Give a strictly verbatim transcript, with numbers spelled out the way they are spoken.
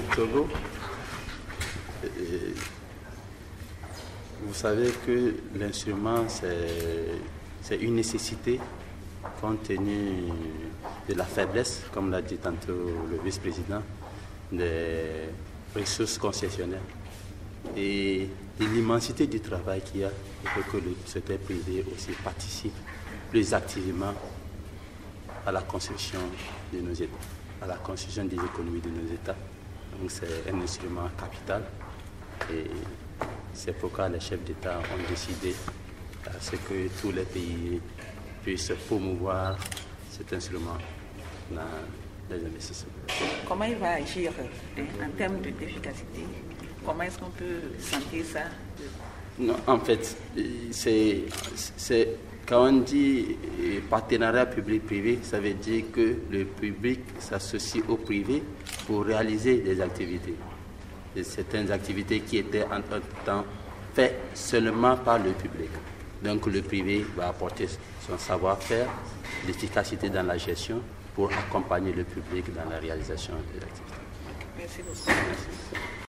Togo, vous savez que l'instrument, c'est une nécessité compte tenu de la faiblesse, comme l'a dit tantôt le vice-président, des ressources concessionnaires et de l'immensité du travail qu'il y a. Il faut que le secteur privé aussi participe plus activement à la construction de nos États, à la construction des économies de nos États. Donc c'est un instrument capital et c'est pourquoi les chefs d'État ont décidé à ce que tous les pays puissent promouvoir cet instrument dans les investissements. Comment il va agir en termes d'efficacité? Comment est-ce qu'on peut sentir ça? Non, en fait, c'est quand on dit partenariat public-privé, ça veut dire que le public s'associe au privé pour réaliser des activités. Et certaines activités qui étaient en un temps faites seulement par le public. Donc le privé va apporter son savoir-faire, l'efficacité dans la gestion pour accompagner le public dans la réalisation des activités. Merci beaucoup. Merci.